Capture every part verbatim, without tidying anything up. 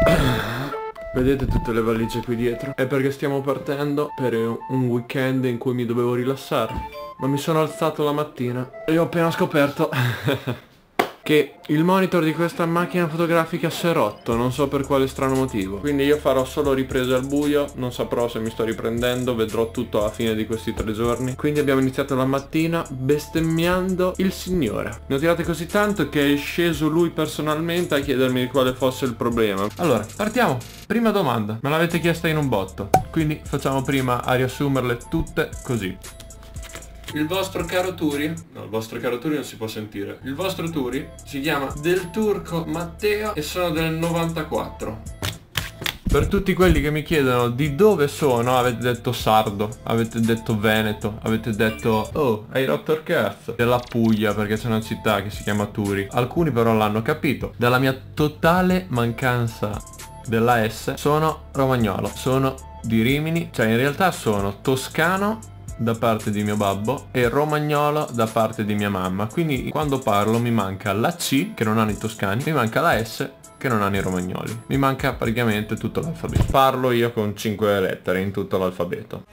Vedete tutte le valigie qui dietro? È perché stiamo partendo per un weekend in cui mi dovevo rilassare. Ma mi sono alzato la mattina e ho appena scoperto che il monitor di questa macchina fotografica si è rotto, non so per quale strano motivo. Quindi io farò solo riprese al buio, non saprò se mi sto riprendendo, vedrò tutto alla fine di questi tre giorni. Quindi abbiamo iniziato la mattina bestemmiando il signore. Ne ho tirate così tanto che è sceso lui personalmente a chiedermi di quale fosse il problema. Allora, partiamo. Prima domanda, me l'avete chiesta in un botto, quindi facciamo prima a riassumerle tutte così. Il vostro caro Turi, no, il vostro caro Turi non si può sentire. Il vostro Turi si chiama Del Turco Matteo e sono del novantaquattro. Per tutti quelli che mi chiedono di dove sono, avete detto sardo, avete detto veneto, avete detto oh, hai rotto il cazzo. Della Puglia, perché c'è una città che si chiama Turi. Alcuni però l'hanno capito. Dalla mia totale mancanza della S, sono romagnolo, sono di Rimini, cioè in realtà sono toscano da parte di mio babbo e romagnolo da parte di mia mamma. Quindi quando parlo mi manca la C che non hanno i toscani, mi manca la S che non hanno i romagnoli, mi manca praticamente tutto l'alfabeto. Parlo io con cinque lettere in tutto l'alfabeto.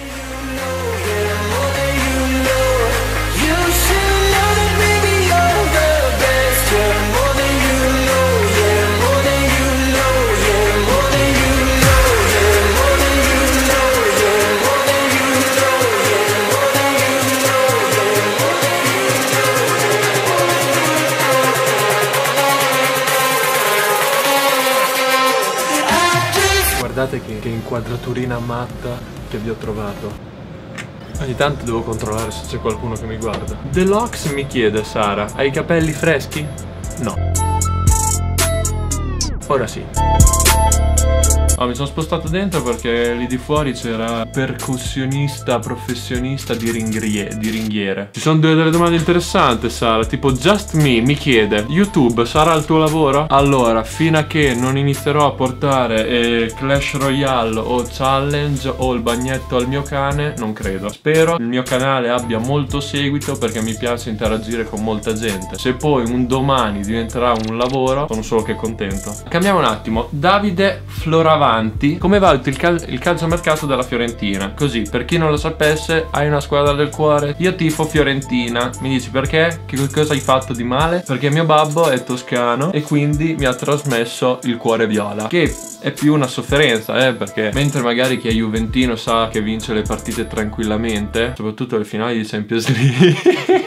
Guardate che, che inquadraturina matta che vi ho trovato. Ogni tanto devo controllare se c'è qualcuno che mi guarda. Deluxe mi chiede: Sara, hai i capelli freschi? No. Ora sì. Oh, mi sono spostato dentro perché lì di fuori c'era percussionista professionista di, ringrie, di ringhiere. Ci sono due delle domande interessanti, Sara. Tipo Just Me mi chiede: YouTube sarà il tuo lavoro? Allora, fino a che non inizierò a portare eh, Clash Royale o Challenge o il bagnetto al mio cane, non credo. Spero il mio canale abbia molto seguito perché mi piace interagire con molta gente. Se poi un domani diventerà un lavoro, sono solo che contento. Cambiamo un attimo. Davide Floravanti: come valuti il, cal il calciomercato della Fiorentina? Così, per chi non lo sapesse, hai una squadra del cuore? Io tifo Fiorentina. Mi dici perché? Che cosa hai fatto di male? Perché mio babbo è toscano e quindi mi ha trasmesso il cuore viola, che è più una sofferenza, eh, perché mentre magari chi è juventino sa che vince le partite tranquillamente, soprattutto le finali di Champions League,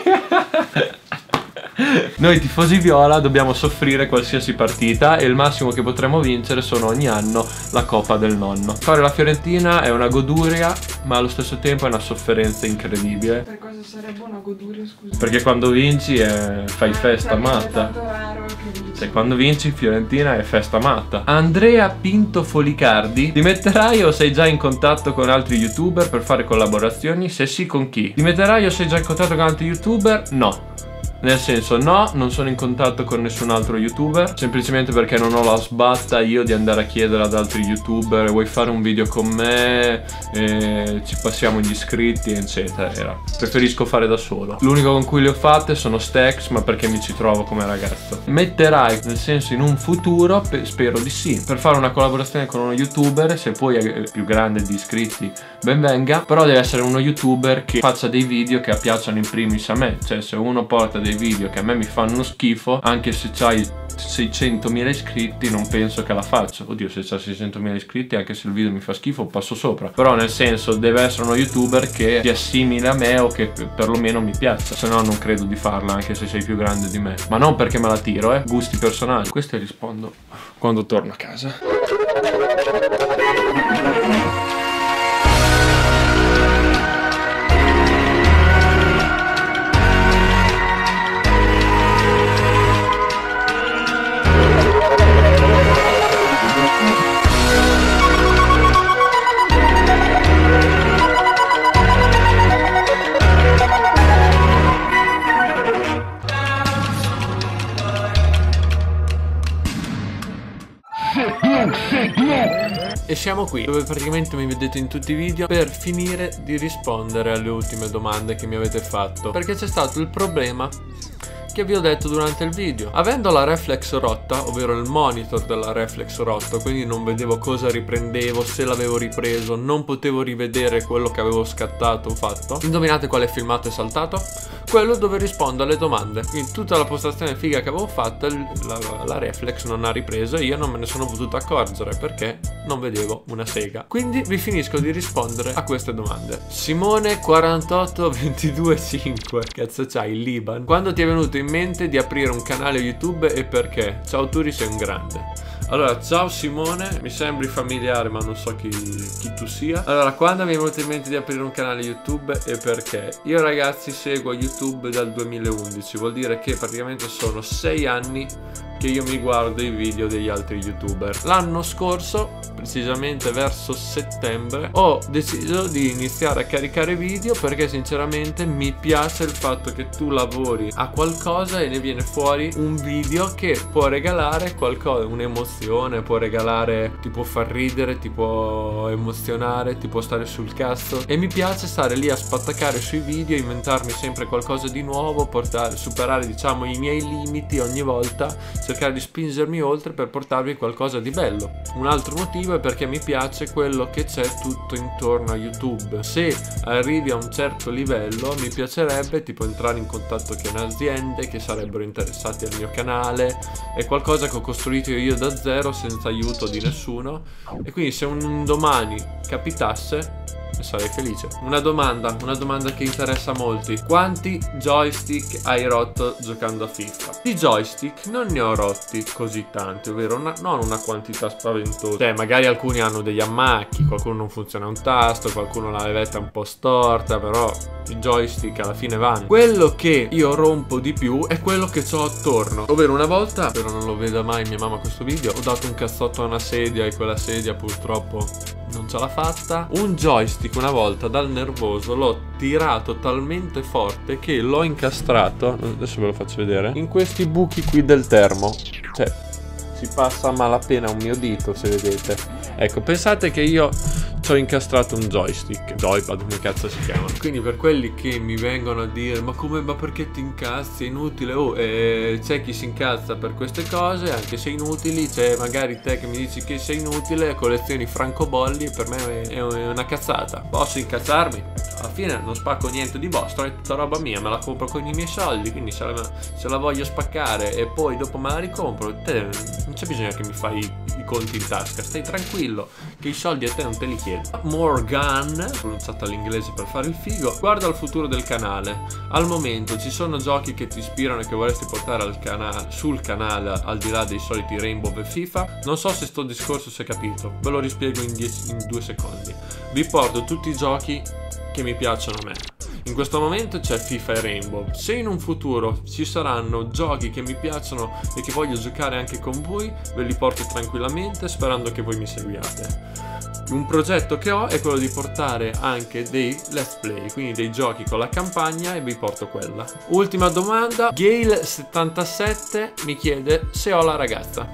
noi tifosi viola dobbiamo soffrire qualsiasi partita e il massimo che potremo vincere sono ogni anno la Coppa del Nonno. Fare la Fiorentina è una goduria, ma allo stesso tempo è una sofferenza incredibile. Per cosa sarebbe una goduria, scusa? Perché quando vinci è... fai festa matta. Cioè quando vinci Fiorentina è festa matta. Andrea Pinto Folicardi: ti metterai o sei già in contatto con altri youtuber per fare collaborazioni? Se sì, con chi? Ti metterai o sei già in contatto con altri youtuber? No. Nel senso, no, non sono in contatto con nessun altro youtuber, semplicemente perché non ho la sbatta io di andare a chiedere ad altri youtuber: vuoi fare un video con me, e ci passiamo gli iscritti eccetera. Preferisco fare da solo. L'unico con cui le ho fatte sono Stex, ma perché mi ci trovo come ragazzo. Metterai, nel senso, in un futuro, spero di sì, per fare una collaborazione con uno youtuber. Se poi è più grande di iscritti, ben venga, però deve essere uno youtuber che faccia dei video che piacciono in primis a me. Cioè, se uno porta dei video che a me mi fanno schifo, anche se c'hai seicentomila iscritti, non penso che la faccia. Oddio, se c'ha seicentomila iscritti, anche se il video mi fa schifo, passo sopra. Però nel senso, deve essere uno youtuber che si assimila a me o che perlomeno mi piaccia, se no non credo di farla, anche se sei più grande di me. Ma non perché me la tiro, eh, gusti personali. Queste rispondo quando torno a casa. E siamo qui, dove praticamente mi vedete in tutti i video per finire di rispondere alle ultime domande che mi avete fatto, perché c'è stato il problema che vi ho detto durante il video. Avendo la reflex rotta, ovvero il monitor della reflex rotto, quindi non vedevo cosa riprendevo, se l'avevo ripreso, non potevo rivedere quello che avevo scattato o fatto. Indovinate quale filmato è saltato? Quello dove rispondo alle domande. Quindi tutta la postazione figa che avevo fatto, la, la reflex non ha ripreso e io non me ne sono potuto accorgere perché non vedevo una sega. Quindi vi finisco di rispondere a queste domande. Simone quarantotto ventidue cinque, cazzo c'hai il Liban? Quando ti è venuto in mente di aprire un canale YouTube e perché? Ciao Turi, sei un grande. Allora, ciao Simone, mi sembri familiare ma non so chi, chi tu sia. Allora, quando mi è venuto in mente di aprire un canale YouTube e perché? Io ragazzi seguo YouTube dal duemilaundici, vuol dire che praticamente sono sei anni che io mi guardo i video degli altri YouTuber. L'anno scorso, precisamente verso settembre, ho deciso di iniziare a caricare video perché sinceramente mi piace il fatto che tu lavori a qualcosa e ne viene fuori un video che può regalare qualcosa, un'emozione, può regalare, ti può far ridere, ti può emozionare, ti può stare sul cazzo, e mi piace stare lì a spattacare sui video, inventarmi sempre qualcosa di nuovo, portare, superare diciamo i miei limiti ogni volta, cercare di spingermi oltre per portarvi qualcosa di bello. Un altro motivo è perché mi piace quello che c'è tutto intorno a YouTube. Se arrivi a un certo livello mi piacerebbe tipo entrare in contatto con aziende che sarebbero interessati al mio canale. È qualcosa che ho costruito io da zero senza aiuto di nessuno, e quindi se un domani capitasse sarei felice. Una domanda, una domanda che interessa a molti: quanti joystick hai rotto giocando a FIFA? Di joystick non ne ho rotti così tanti, ovvero una, non una quantità spaventosa. Cioè magari alcuni hanno degli ammacchi, qualcuno non funziona un tasto, qualcuno la levetta un po' storta, però i joystick alla fine vanno. Quello che io rompo di più è quello che ho attorno, ovvero una volta, spero non lo veda mai mia mamma questo video, ho dato un cazzotto a una sedia e quella sedia purtroppo non ce l'ha fatta. Un joystick una volta dal nervoso l'ho tirato talmente forte che l'ho incastrato, adesso ve lo faccio vedere, in questi buchi qui del termo. Cioè si passa a malapena un mio dito, se vedete. Ecco, pensate che io ci ho incastrato un joystick, joypad, come cazzo si chiama. Quindi per quelli che mi vengono a dire ma come, ma perché ti incazzi, è inutile, oh, eh, c'è chi si incazza per queste cose anche se inutili, c'è magari te che mi dici che sei inutile, collezioni francobolli, per me è una cazzata. Posso incazzarmi? Alla fine non spacco niente di vostro, è tutta roba mia, me la compro con i miei soldi, quindi se la, se la voglio spaccare e poi dopo me la ricompro, te non c'è bisogno che mi fai i, i conti in tasca, stai tranquillo che i soldi a te non te li chiedo. Morgan, pronunciato all'inglese per fare il figo, guarda al futuro del canale. Al momento ci sono giochi che ti ispirano e che vorresti portare al canale, sul canale, al di là dei soliti Rainbow e FIFA? Non so se sto discorso si è capito, ve lo rispiego in, dieci, in due secondi. Vi porto tutti i giochi che mi piacciono a me. In questo momento c'è FIFA e Rainbow. Se in un futuro ci saranno giochi che mi piacciono e che voglio giocare anche con voi, ve li porto tranquillamente sperando che voi mi seguiate. Un progetto che ho è quello di portare anche dei let's play, quindi dei giochi con la campagna, e vi porto quella. Ultima domanda, Gale settantasette mi chiede se ho la ragazza.